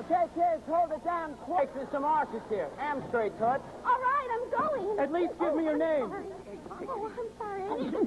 Okay, kids, hold it down quick. There's some Marshes here. Am straight, Tut. All right, I'm going. At least give me your name. Oh, I'm sorry.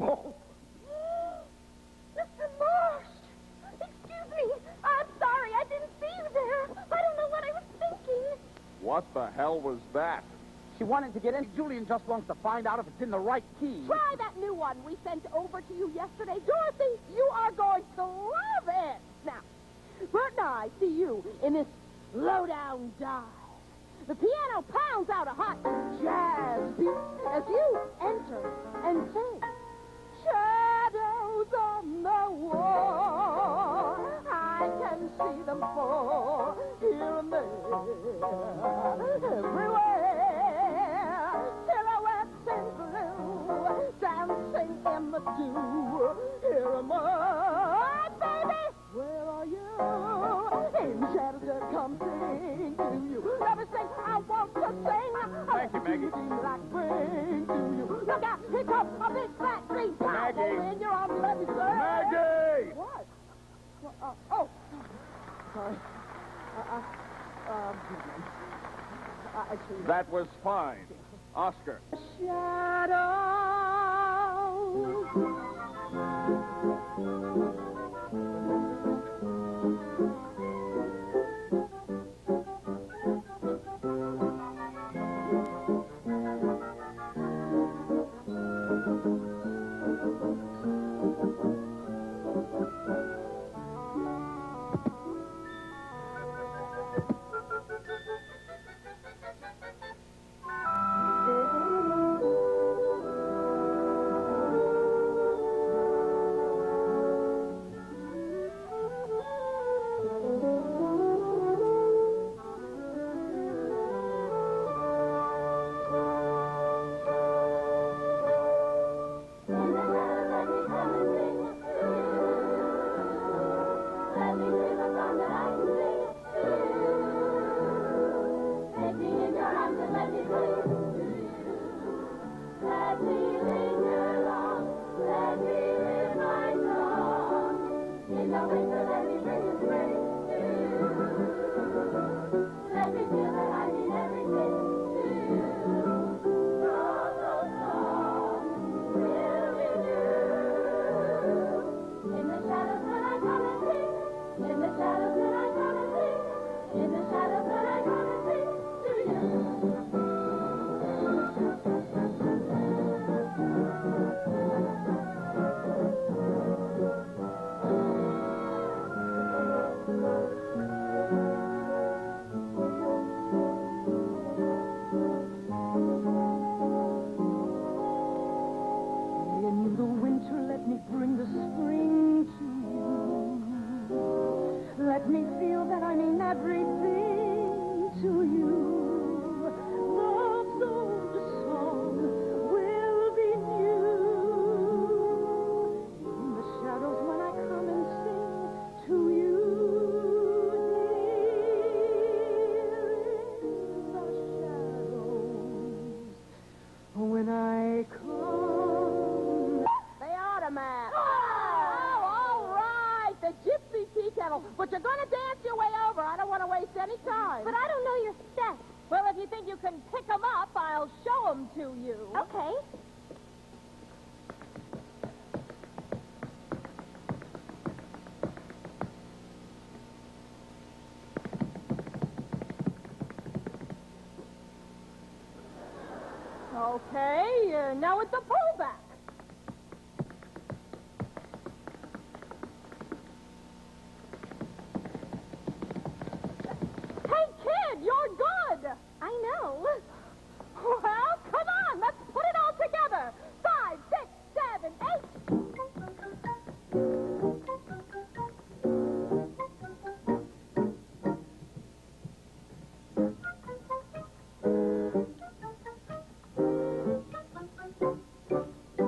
Mr. Marsh! Excuse me. I'm sorry. I didn't see you there. I don't know what I was thinking. What the hell was that? She wanted to get in. Julian just wants to find out if it's in the right key. Try that new one we sent over to you yesterday. Dorothy, you are going to love it. Now, Bert and I see you in this low-down dive. The piano pounds out a hot jazz beat as you enter and sing. Shadows on the wall, I can see them fall here and there, everywhere. Silhouettes in blue, dancing in the dew. Here am I, baby, where are you? In shadows that come sing to you. Let me sing, I want to sing. Thank you, Maggie. Like bring to you. Look out, here comes a big fat green cow. Maggie. In your arms, let me sing. Maggie! What? Oh, sorry. Actually, That was fine. Oscar. But you're going to dance your way over. I don't want to waste any time. But I don't know your steps. Well, if you think you can pick them up, I'll show them to you. Okay. Okay, now it's a pullback. You're good. I know. Well, come on. Let's put it all together. 5, 6, 7, 8.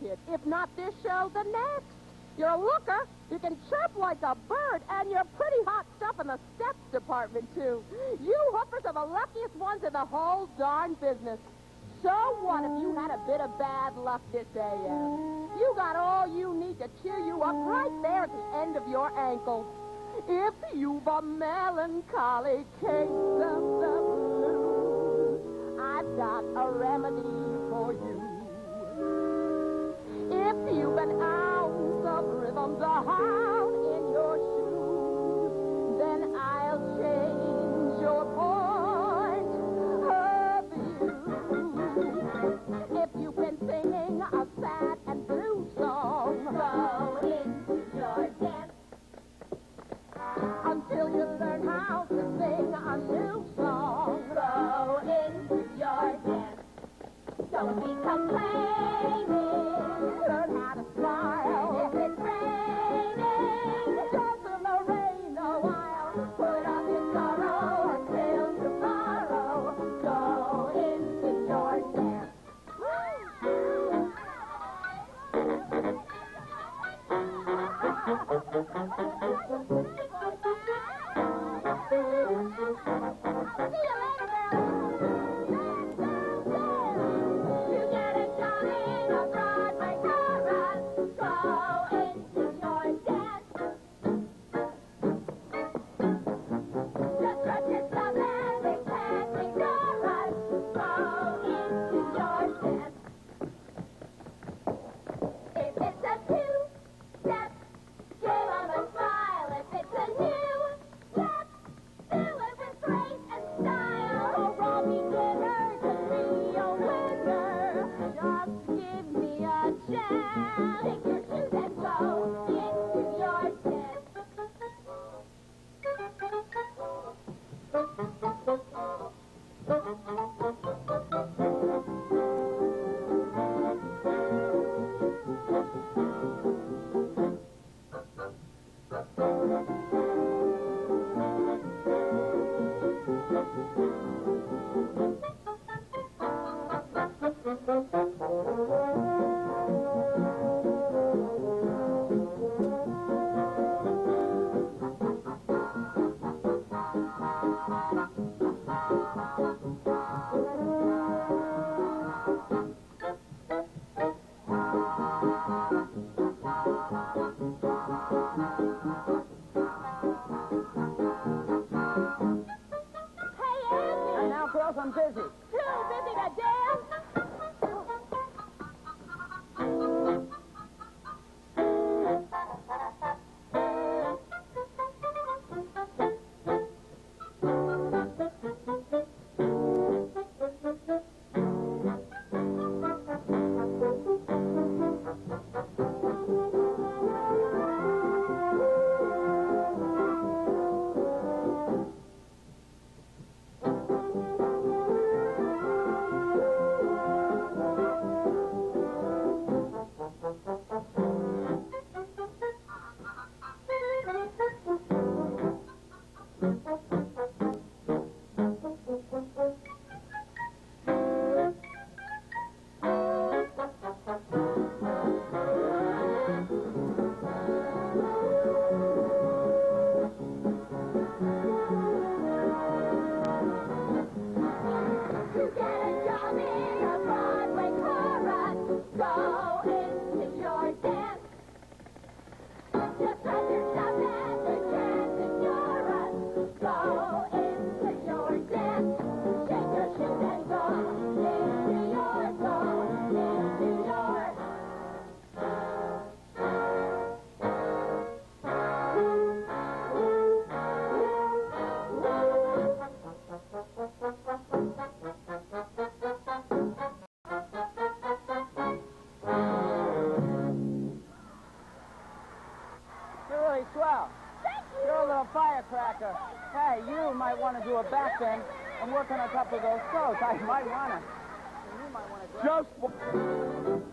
kid. If not this show, the next. You're a looker. You can chirp like a bird, and you're pretty hot stuff in the steps department, too. You hoopers are the luckiest ones in the whole darn business. So what if you had a bit of bad luck this AM? You got all you need to cheer you up right there at the end of your ankle. If you've a melancholy case of the blues, I've got a remedy for you. If you've an ounce of rhythm down in your shoes, then I'll change your point of view. If you've been singing a sad and blue song, go into your dance until you learn how to sing a new song. Go into your dance. Don't be complaining. Learn how to smile. If it's raining, dance in the rain a while. Put up your sorrow until tomorrow. Go into your dance. I'm busy. Too busy to dance? Firecracker. Hey, you might want to do a back bend and work on a couple of those throws. I might want to. You might want to. Just.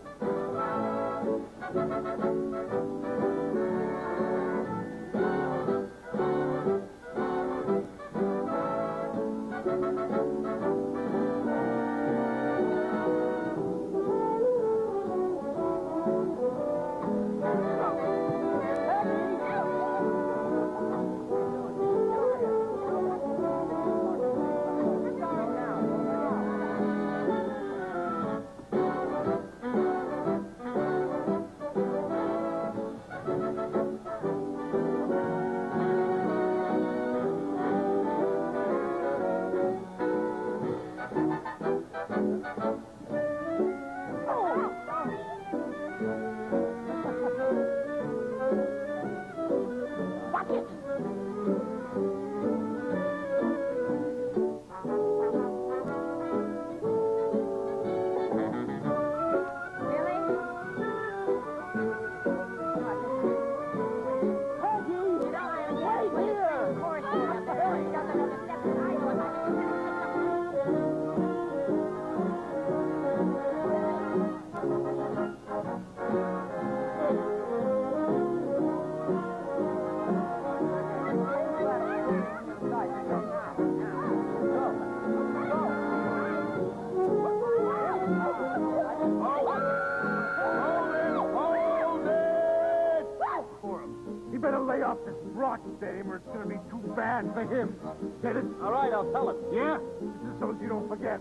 off this rotten dame or it's going to be too bad for him. Get it? All right, I'll tell him. Yeah? Just so as you don't forget.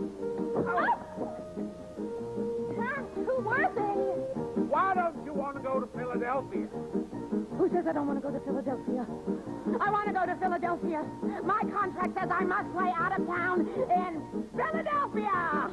Who were they? Why don't you want to go to Philadelphia? Who says I don't want to go to Philadelphia? I want to go to Philadelphia. My contract says I must play out of town in Philadelphia.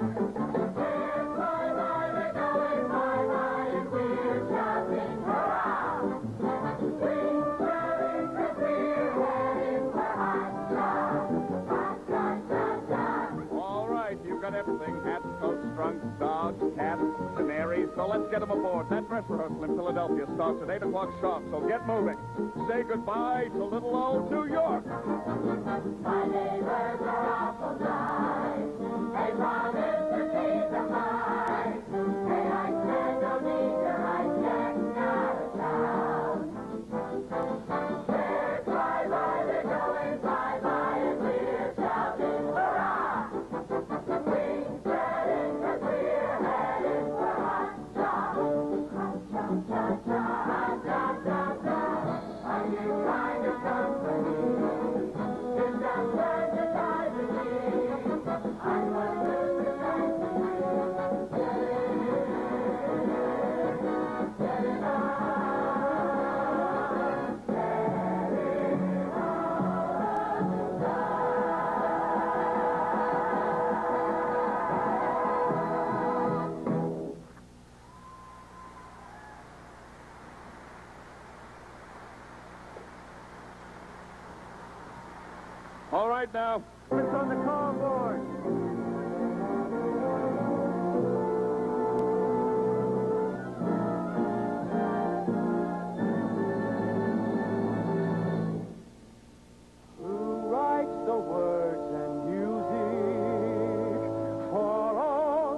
All right, you've got everything. Hats, coats, trunks, dogs, cats, canaries. So let's get them aboard. That dress rehearsal in Philadelphia starts at 8 o'clock sharp, so get moving. Say goodbye to little old New York. My neighbors are awful nice. They promise to keep them mine. Hey, I said no need to write getting out of town. They're bye-bye, they're going bye-bye, and we're shouting hurrah. Wings spreading 'cause we're heading for hot shot. Hot shot, shot, shot, hot shot, shot, shot. Are you kind of company? Is that where you're driving me? I wonder if it's nice to me. Get it on. All right, now. It's on the call board. Who writes the words and music for all?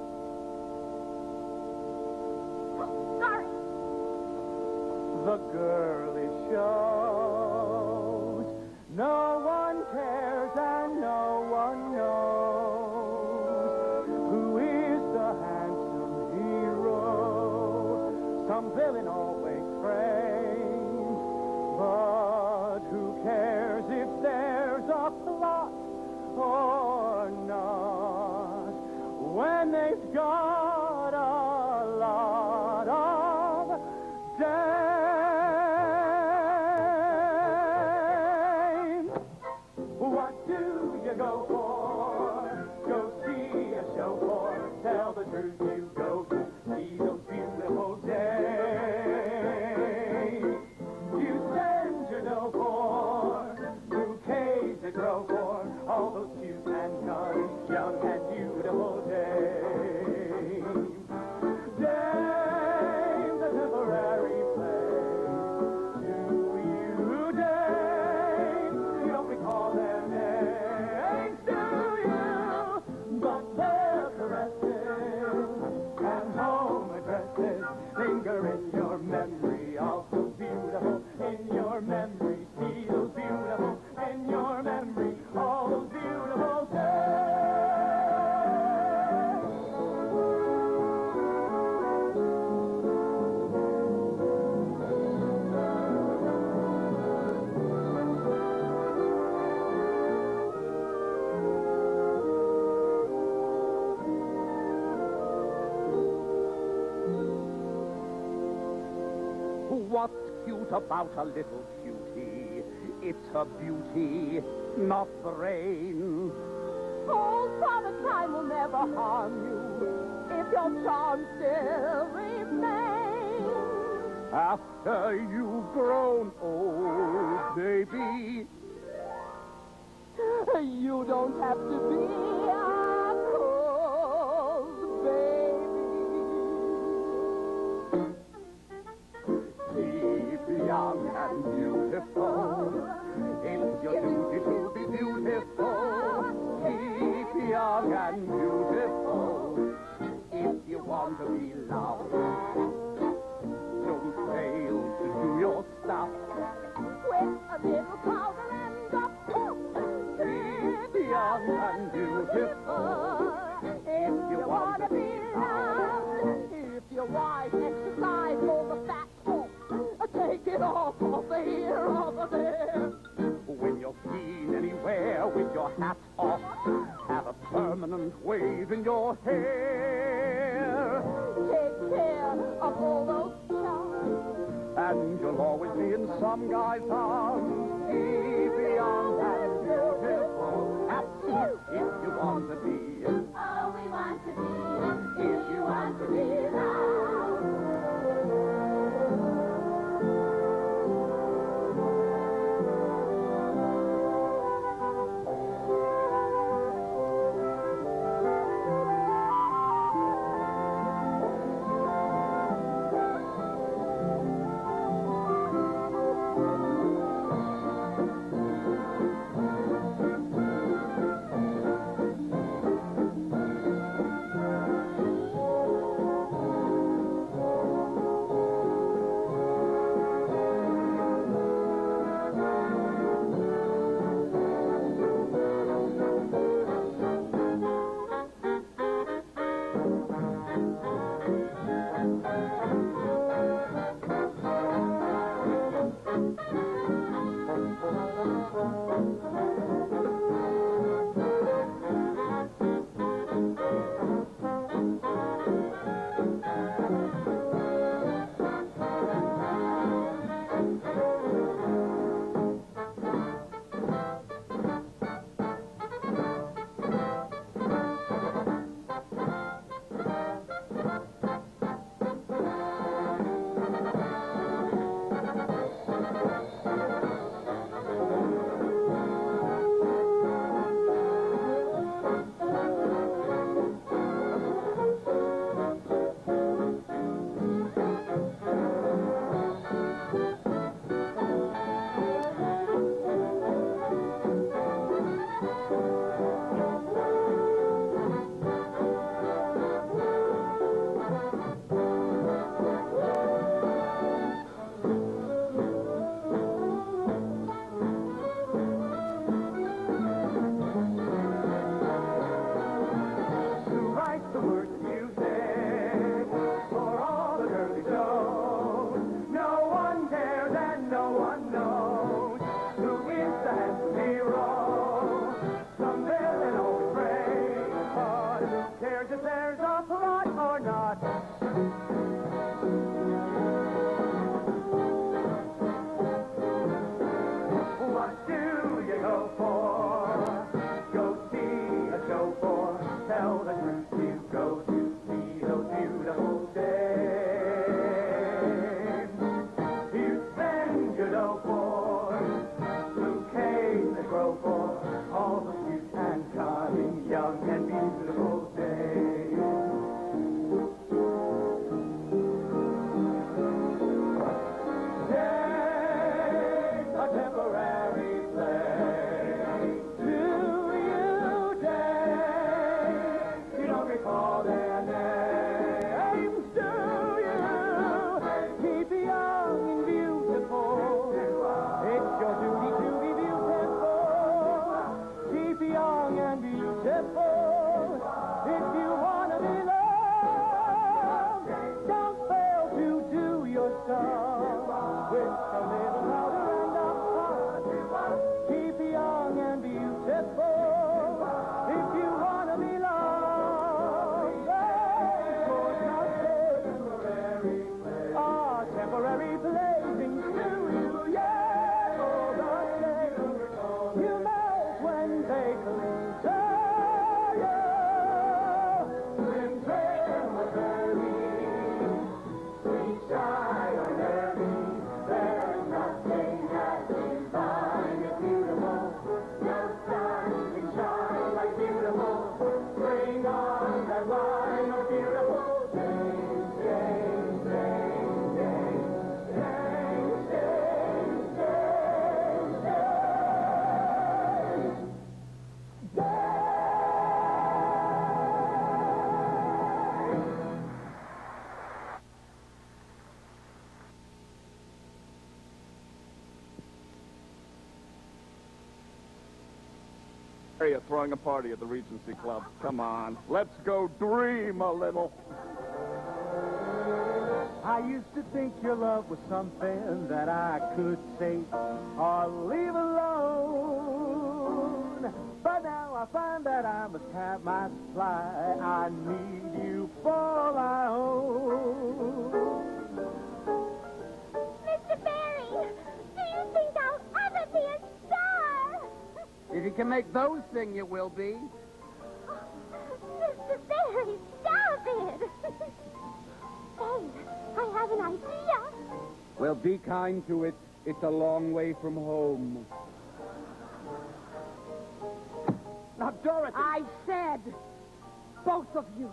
Sorry. The girlish shows. No one cares and no one knows who is the handsome hero. Some villain always frames, but who cares if there's a plot or not when they've got a lot of dames. What do you go for? Go see a show for. Tell the truth, you go to see those beautiful dames. You send your dough for bouquets to grow for all those cute and young and beautiful dames. Dames, a temporary place. Do you dames? You don't recall their names, do you? But their caresses and home addresses linger in your memory, all so beautiful in your memory. See those beautiful in your memory, all those beautiful days. What's cute about a little cutie? It's her beauty, not brains. Old Father Time will never harm you if your charm still remains. After you've grown old, baby, You don't have to be a cold baby. keep young and beautiful. It's your duty to be beautiful. Keep young and beautiful. If you want to be loved, don't fail to do your stuff. With a little powder and a poof. Keep young and beautiful. If you want to be loved, if your wife exercise for the fat folk, take it Get off of here, off of there. When you're seen anywhere with your hat off, have a permanent wave in your hair. Take care of all those charms. And you'll always be in some guy's arms. Keep young and beautiful. Happy if you want to be. Oh, we want to be. If you want to be now. You're throwing a party at the Regency Club. Come on, let's go dream a little. I I used to think your love was something that I could say or leave alone. But now I find that I must have my supply. I need you for all I own. Mr. Barry, do you think I'll ever be a star? If you can make those sing, you will be. Mr. Barry, stop it! Hey, I have an idea. Well, be kind to it. It's a long way from home. Now, Dorothy. I said, both of you.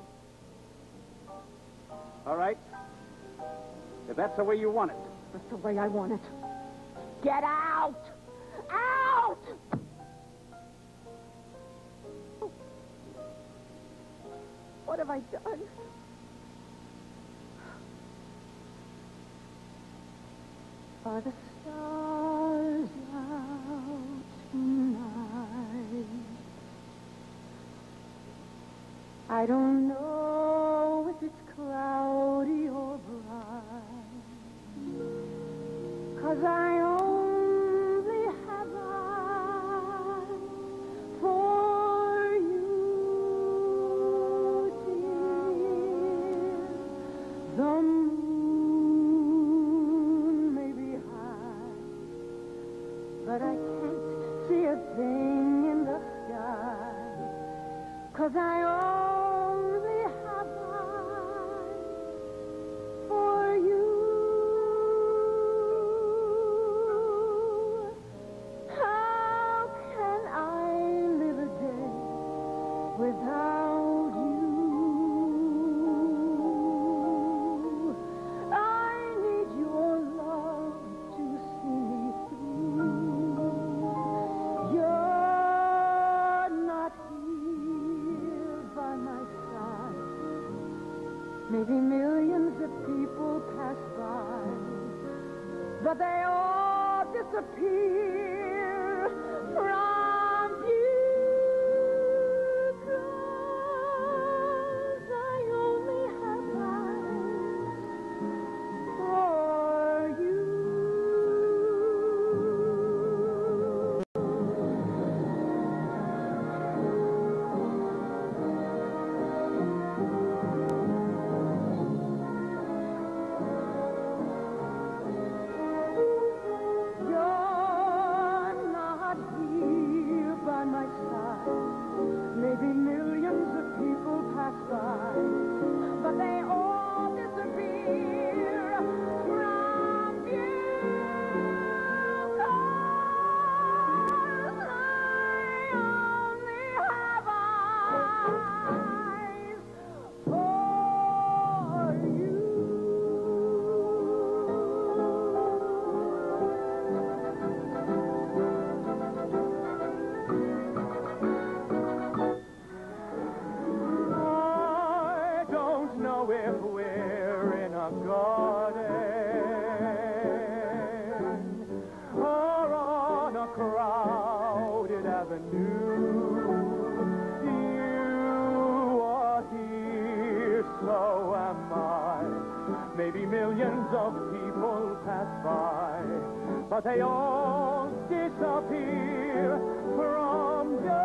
All right. If that's the way you want it. That's the way I want it. Get out! Out! What have I done? Are the stars out tonight? I don't know if it's cloudy or bright, 'cause I only have eyes for you, dear. The moon may be high, but I can't see a thing in the sky, 'cause I only have eyes for you. How can I live a day without you? I need your love to see me through. You're not here by my side. Maybe millions of people pass by, but they all disappear from view. 'Cause I only have eyes for you. You're not here by my side. Maybe millions of people pass by, but they all disappear from view. 'Cause I only have eyes for you. I don't know if we're in a garden or on a crowded avenue. You are here, so am I. Maybe millions of people pass by, but they all disappear from view.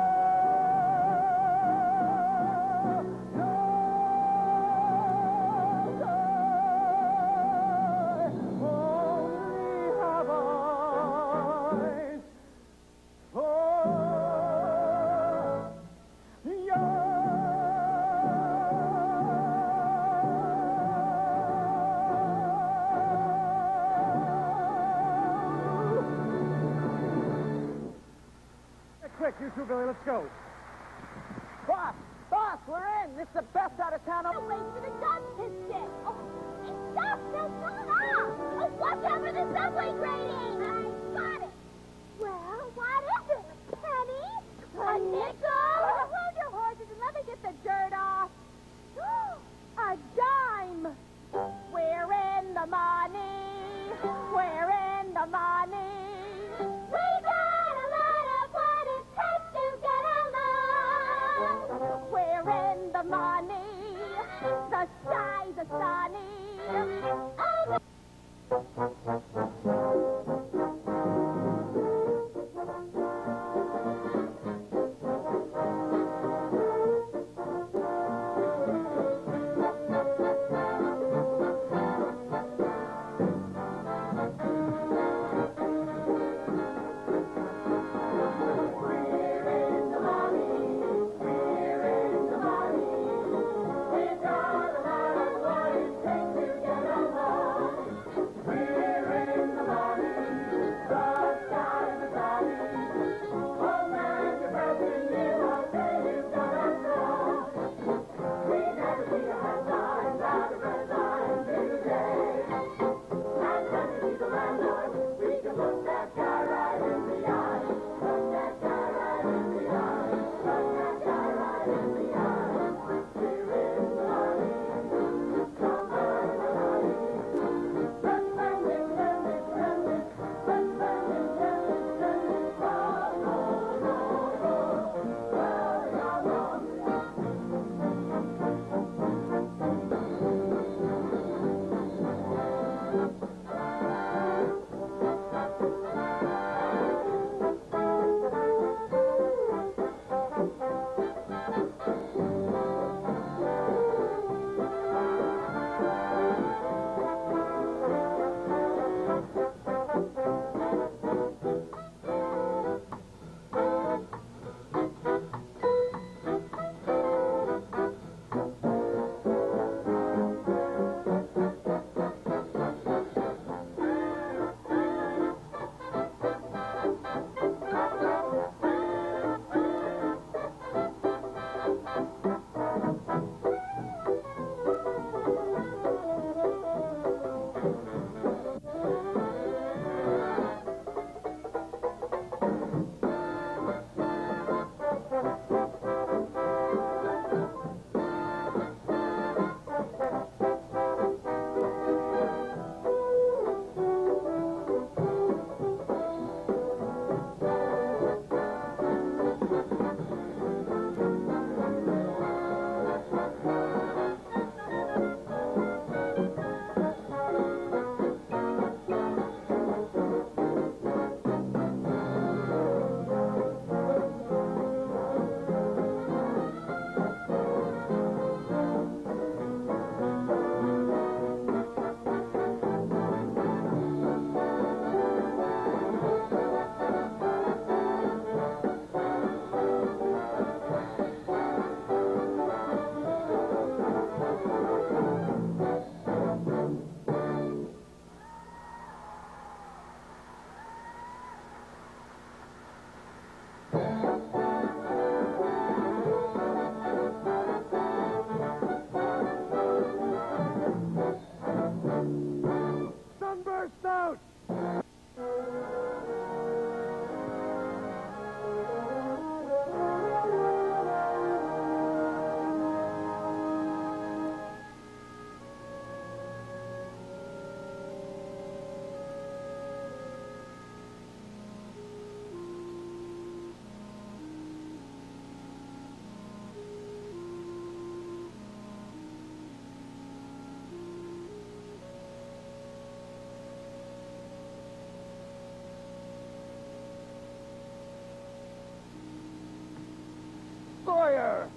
Quick, you two, Billy, let's go. Boss, we're in. This is the best out of town. Wait for the gun to stick. Oh, stop, they'll fall off. Oh, watch out for the subway grating. I got it. Well, what is it? Penny? A nickel? Hold your horses and let me get the dirt off. A dime. We're in the money. We're in the money. We got a lot of what it takes to get along. We're in the money. The skies are sunny. Sawyer!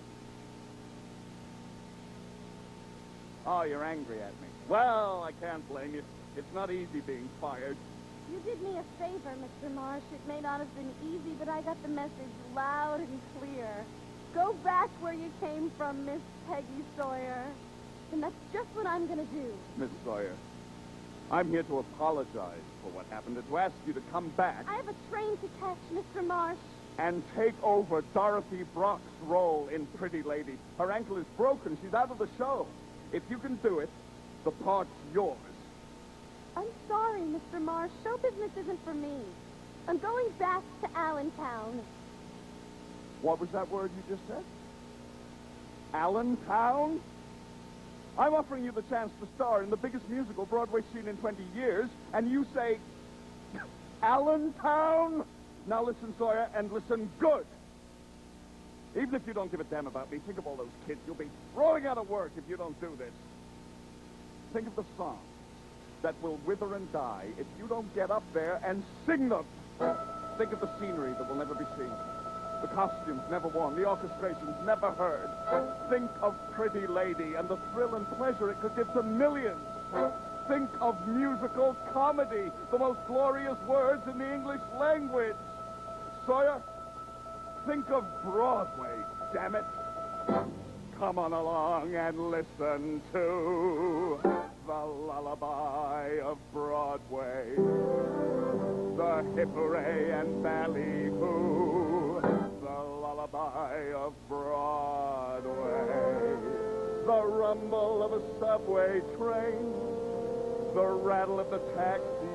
Oh, you're angry at me. Well, I can't blame you. It's not easy being fired. You did me a favor, Mr. Marsh. It may not have been easy, but I got the message loud and clear. Go back where you came from, Miss Peggy Sawyer. And that's just what I'm going to do. Miss Sawyer, I'm here to apologize for what happened and to ask you to come back I have a train to catch, Mr. Marsh. and take over Dorothy Brock's role in Pretty Lady. Her ankle is broken. She's out of the show. If you can do it, the part's yours. I'm sorry, Mr. Marsh. Show business isn't for me. I'm going back to Allentown. What was that word you just said? Allentown? I'm offering you the chance to star in the biggest musical Broadway seen in 20 years, and you say, Allentown? Now listen, Sawyer, and listen good. Even if you don't give a damn about me, think of all those kids. You'll be throwing out of work if you don't do this. Think of the songs that will wither and die if you don't get up there and sing them. Think of the scenery that will never be seen. The costumes never worn, the orchestrations never heard. Think of Pretty Lady and the thrill and pleasure it could give to millions. Think of musical comedy, the most glorious words in the English language. Sawyer, think of Broadway, damn it. Come on along and listen to the lullaby of Broadway. The hip hooray and ballyhoo. The lullaby of Broadway. The rumble of a subway train. The rattle of the taxi.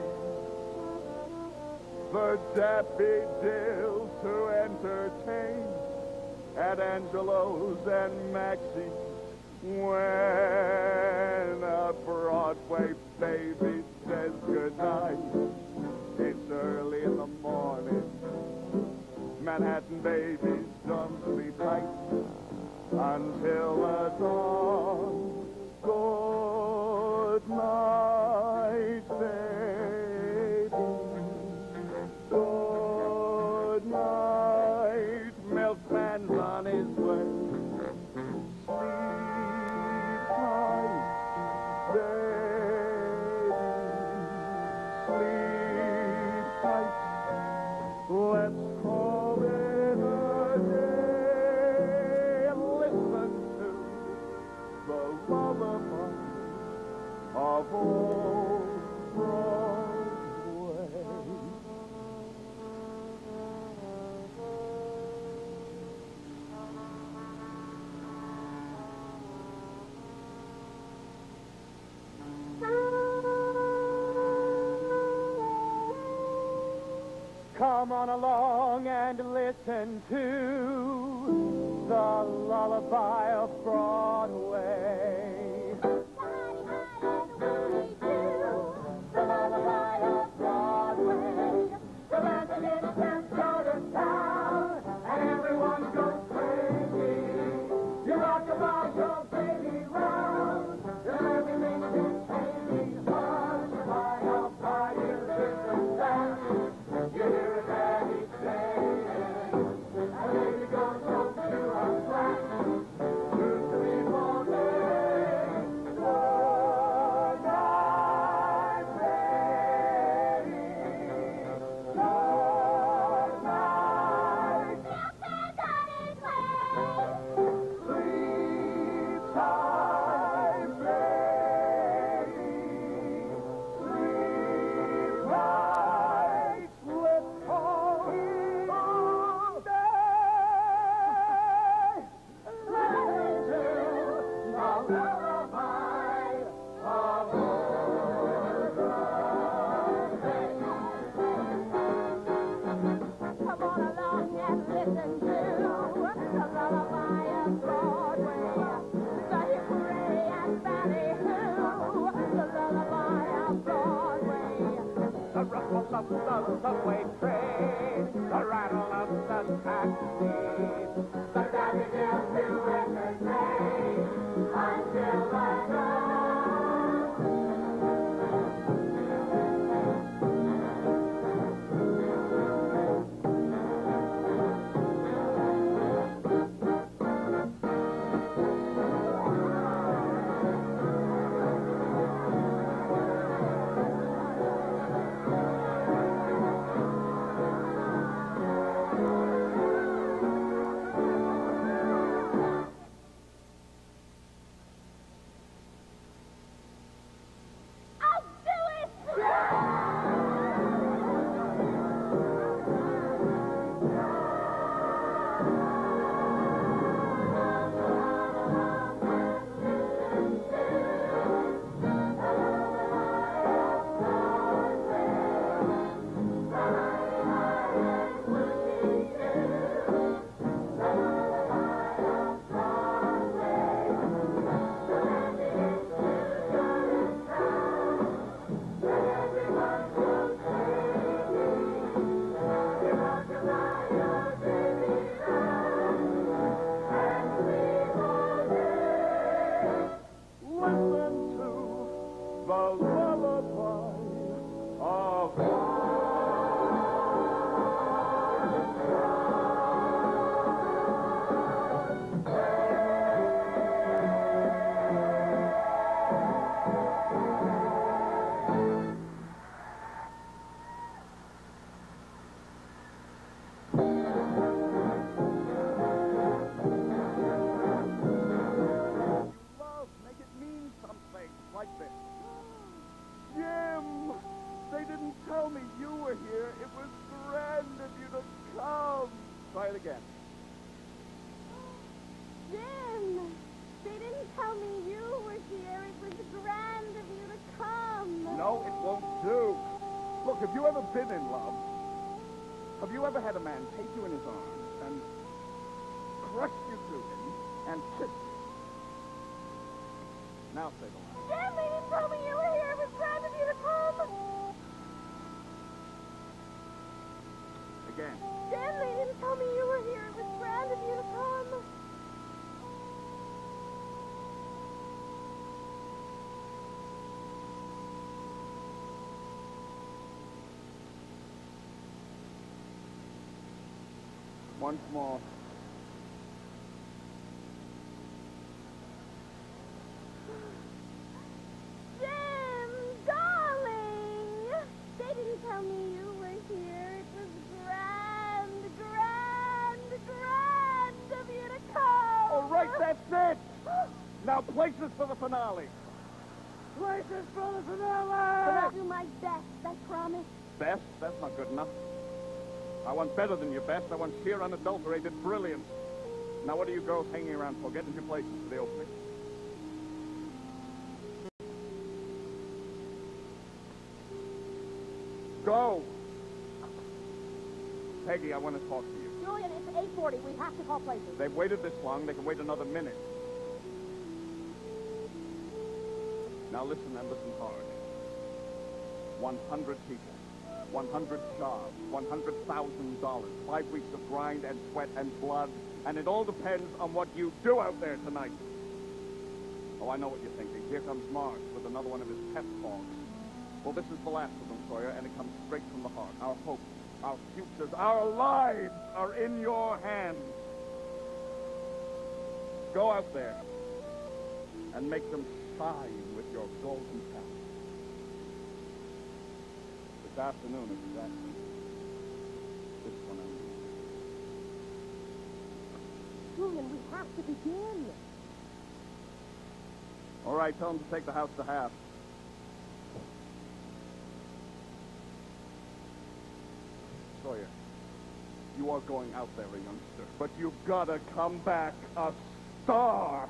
The daffodils to entertain. At Angelo's and Maxie's. When a Broadway baby says goodnight, it's early in the morning. Manhattan babies don't sleep tight until the dawn. Good night, baby. Good night, milkman's on his way. Sleep tight, baby. Sleep tight. Let's call it a day and listen to the lullaby of old Broadway. Come on along and listen to the lullaby of Broadway. The lullaby of Broadway. The dancing in a dance goes down, and everyone goes crazy. You rock about your baby round, till everything gets crazy. Hush, by your party, listen down. You hear it daddy saying, and baby goes home to her flat. 2, 3, 4 days. Good night, baby. Good night. Sleep tight, baby. Sleep tight. Let's call it all day. Listen to the lullaby of old Broadway. Come on along and listen to the lullaby of Broadway. The hip hooray and ballyhoo. The lullaby of Broadway. The rumble of the subway train, the rattle of the taxi, the daffodils to entertain until the dawn. didn't tell me you were here. It was grand of you to come. Try it again. Jim, they didn't tell me you were here. It was grand of you to come. No, it won't do. Look, have you ever been in love? Have you ever had a man take you in his arms and crush you to him and kiss you? Now say the line. Jim, they didn't tell me you were here. It was grand of you to come. Again. Jim, they didn't tell me you were here. It was grand of you to come. Once more. Jim, darling, they didn't tell me you were here. It was grand of you to come. All right, that's it. Now places for the finale. Places for the finale! I'll do my best, I promise. Best? That's not good enough. I want better than your best. I want sheer unadulterated brilliance. Now what are you girls hanging around for? Get into your places for the opening. Go! Peggy, I want to talk to you. Julian, it's 8:40. We have to call places. They've waited this long. They can wait another minute. Now listen and listen hard. 100 people. 100 jobs, $100,000, 5 weeks of grind and sweat and blood, and it all depends on what you do out there tonight. Oh, I know what you're thinking. Here comes Marsh with another one of his pep talks. Well, this is the last of them, Sawyer, and it comes straight from the heart. Our hopes, our futures, our lives are in your hands. Go out there and make them shine with your golden talent. This afternoon, exactly. This one, I mean. Julian, we have to begin. All right, tell them to take the house to half. Sawyer, you are going out there, a youngster, but you've got to come back a star.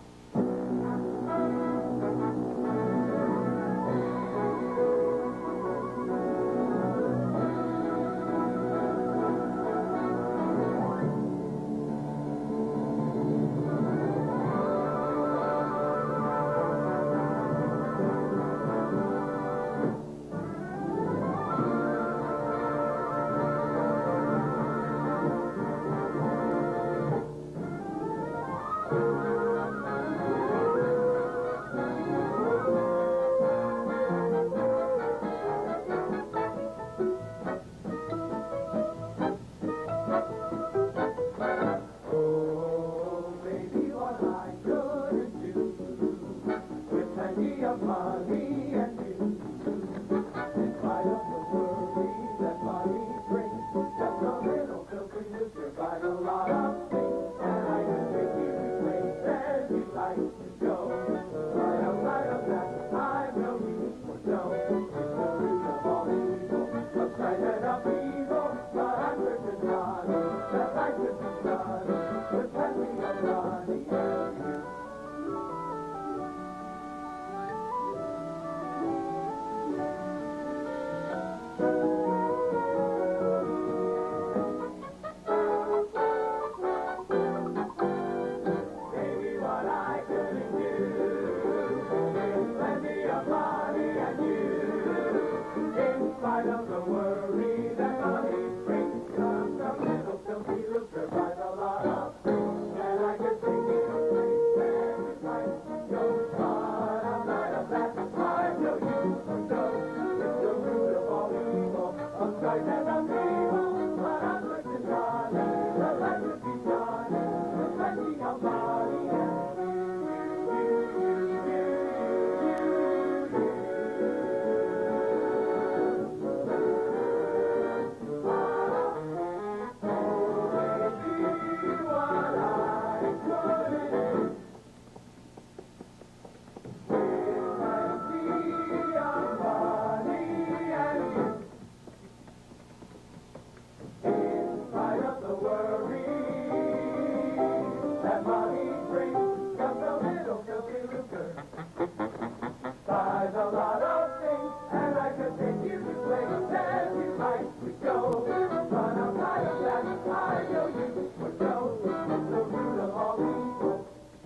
a lot of things, and I could take you to places that you like to go. But outside of that, I know you would know the root of all evil.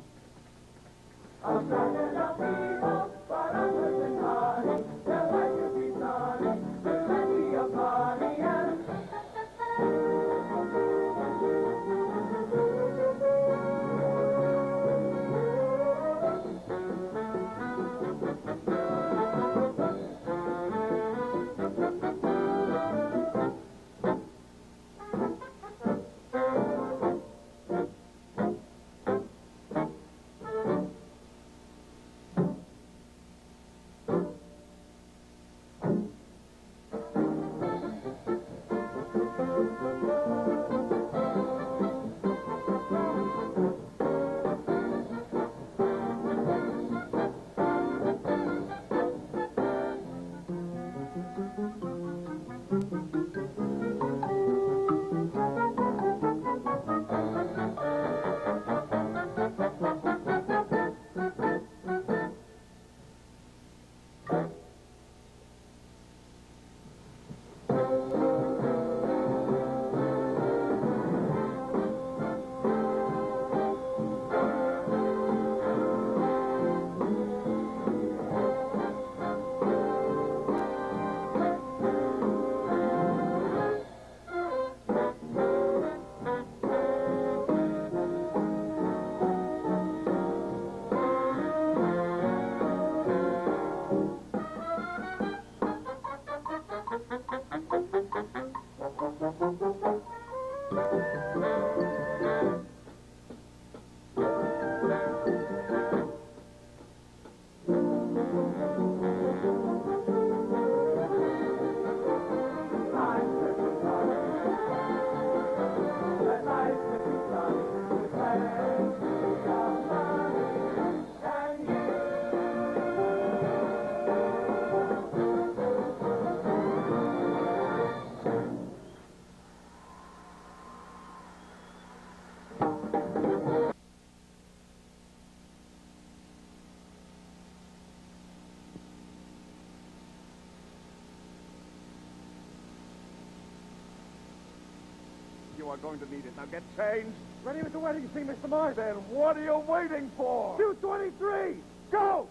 I'm trying to help people, but I'm losing money. Their life could be sunny, with plenty of money and... You are going to need it. Now get changed. Ready with the wedding scene, Mr. Marsh. Then what are you waiting for? 223. Go!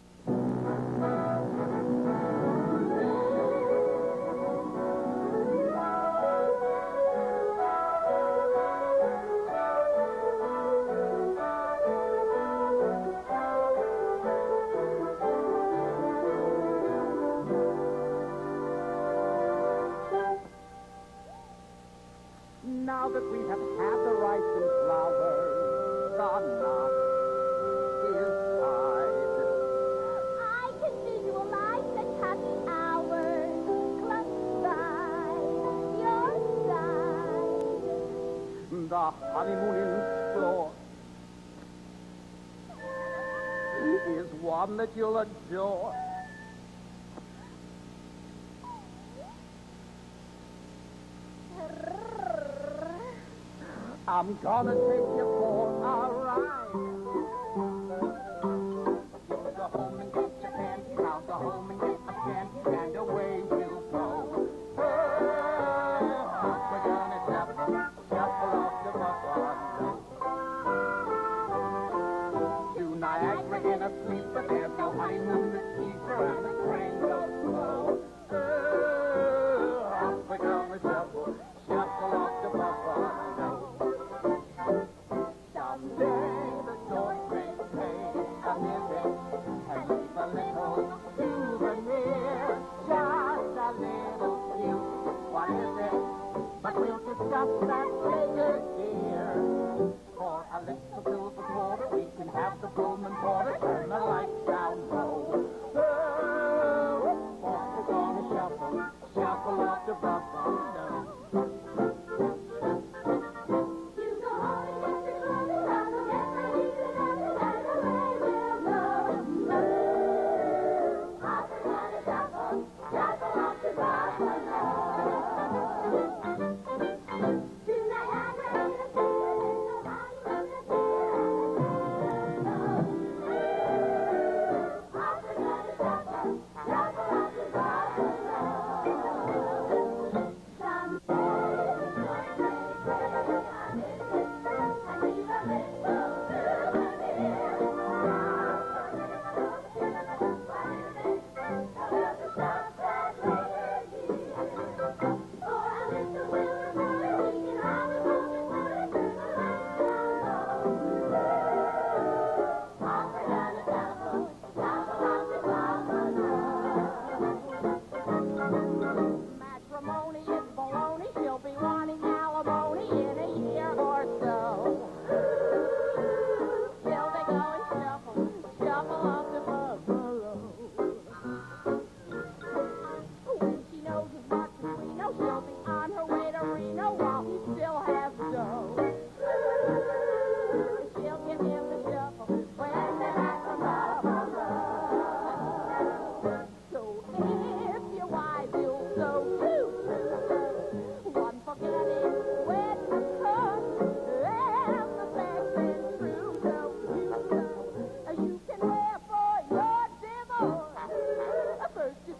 Now that we have had the rice and flowers, the knot is tied. I can visualize the happy hours close by your side. The honeymoon in store is one that you'll adore. I'm gonna take you for a ride. You'll go home and get your panties, I'll go home and get my panties, and away we'll go. We're gonna shuffle off the buffalo to Niagara in a sleeper. There's no honeymoon that's cheaper, and the train goes slow. We're gonna shuffle off the buffalo. Someday the joint may pay a visit and leave a little souvenir, just a little cute. What is it? But we'll discuss that later, dear. For a little silver quarter, we can have the Pullman porter turn the lights down low. For we're gonna shuffle off the buffalo. Tonight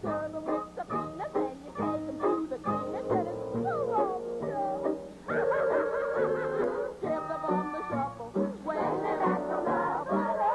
serve them with subpoenas, then you take them to the cleaners, and it's full of stuff. Give them on the shuffle when they're at the Leavel.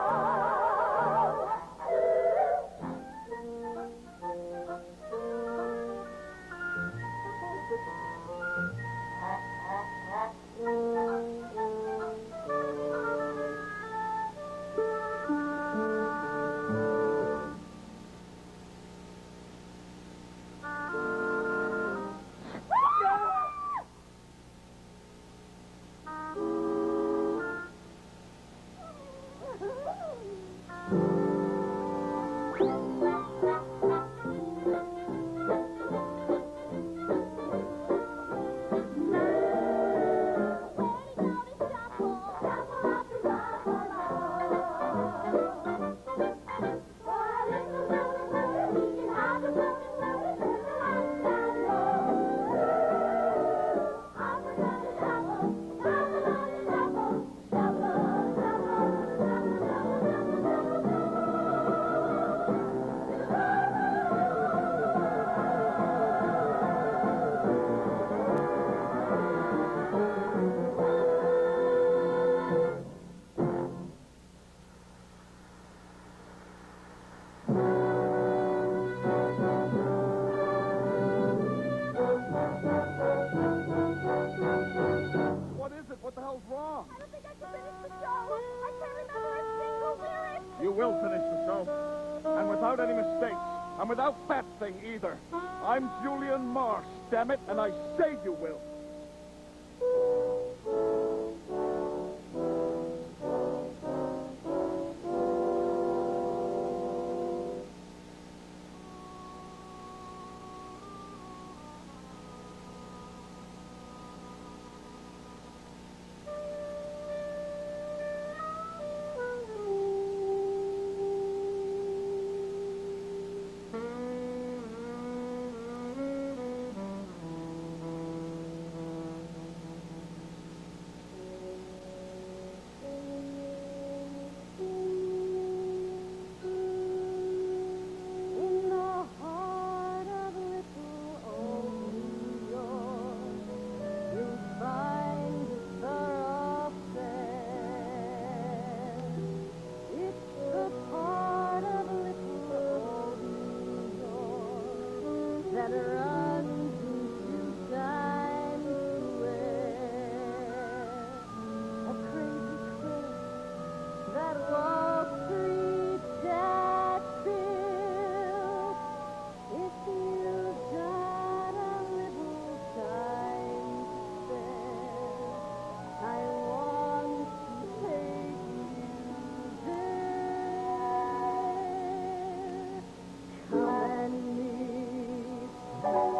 What the hell's wrong? I don't think I can finish the show. I can't remember a single lyric. You will finish the show. And without any mistakes. And without that thing either. I'm Julian Marsh, damn it, and I say you will. Come and meet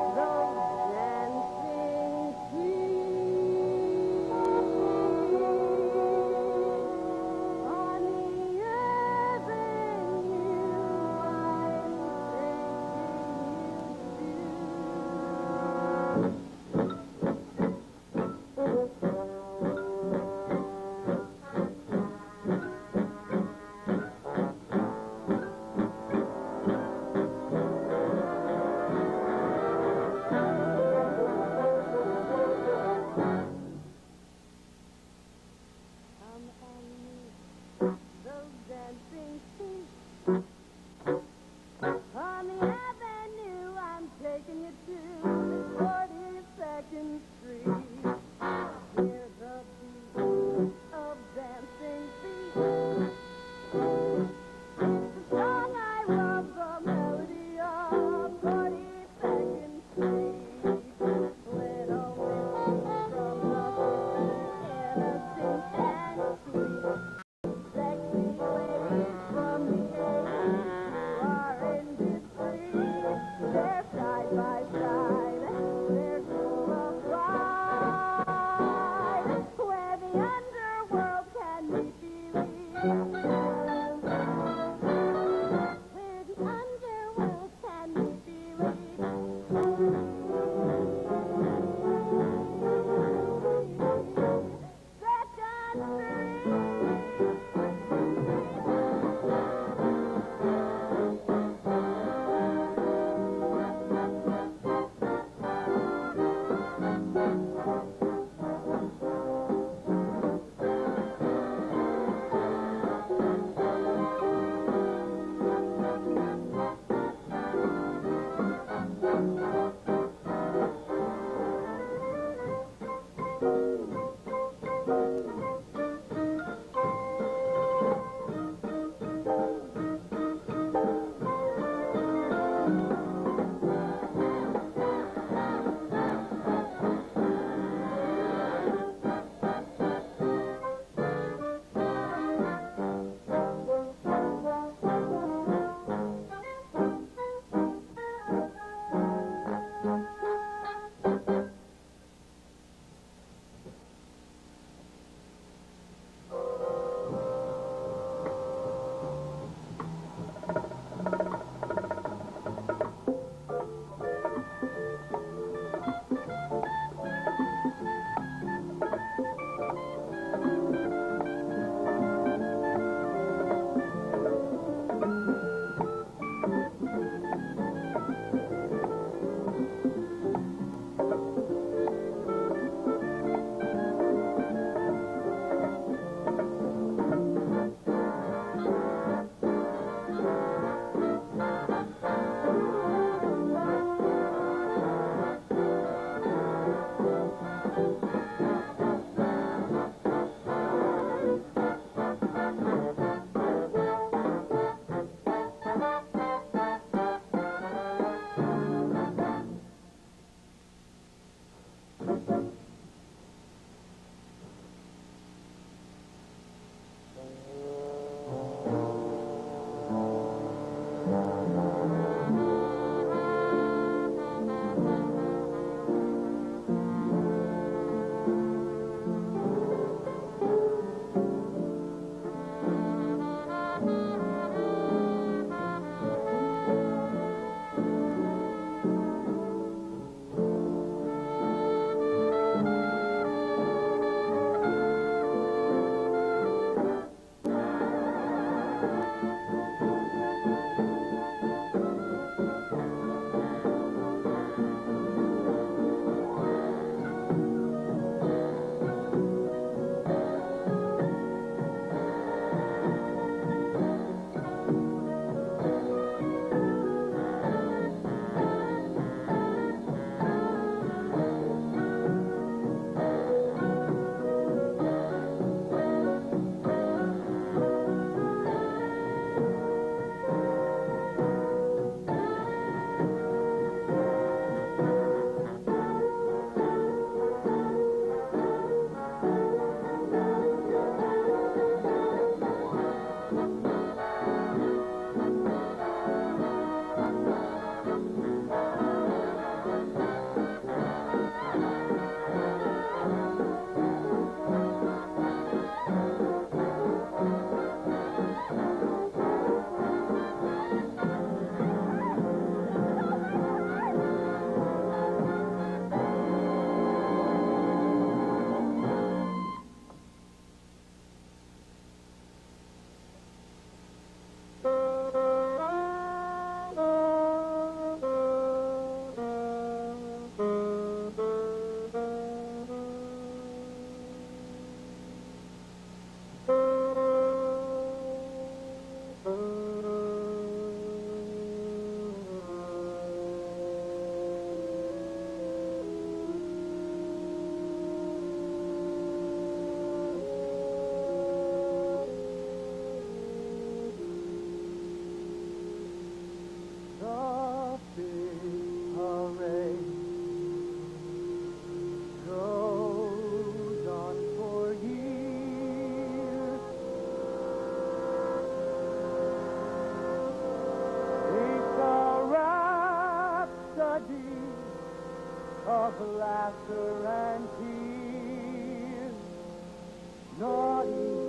of laughter and tears. Naughty